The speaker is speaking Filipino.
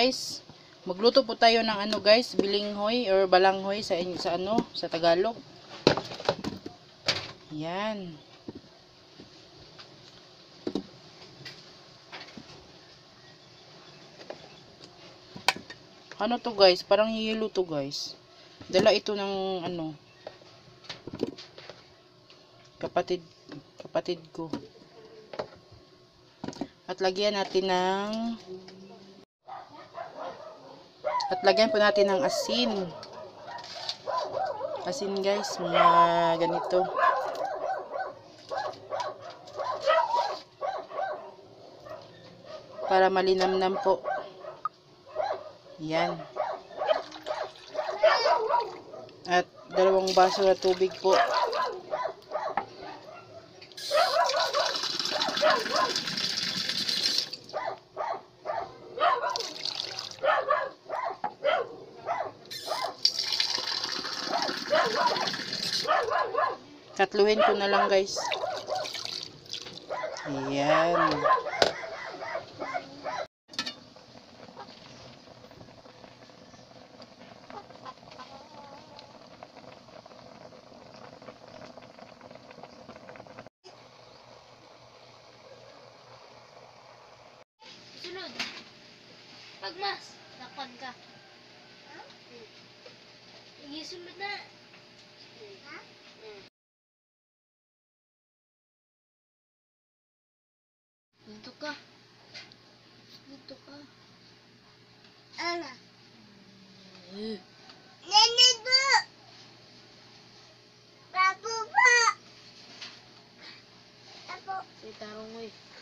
guys, magluto po tayo ng ano guys, bilinghoy or balanghoy sa ano, sa Tagalog. Yan. Ano to guys? Parang yelo to guys. Dala ito ng ano, kapatid ko. At lagyan po natin ng asin. Asin guys, mga ganito. Para malinamnam po. Yan. At 2 baso na tubig po. Tatluhin ko na lang guys. Ayan. Sunod. Pagmas, takpan ka. Isunod na. Ha? Dito ka. Dito ka. Ano? Nandito! Papo pa! Papo. Si Tarong,